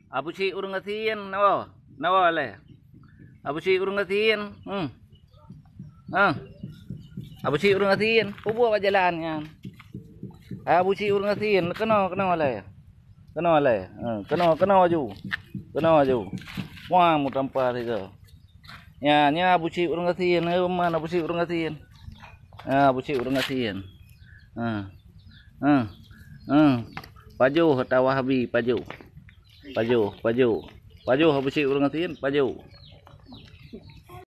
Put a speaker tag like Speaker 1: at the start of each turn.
Speaker 1: Abu cik urung ngatiin, nawa. Nawa le. Abu cik urung ngatiin. Abu cik urung ngatiin. Pubu apa jalannya? Abu cik urung ngatiin. Kena le. Kena le. Kena maju. Kena maju. Wah, mu tampar itu. Nya abu cik urung ngatiin. Mana abu cik urung ngatiin? Abu cik urung ngatiin. Paju tawa habi paju. Paju abu cik urung ngatiin paju.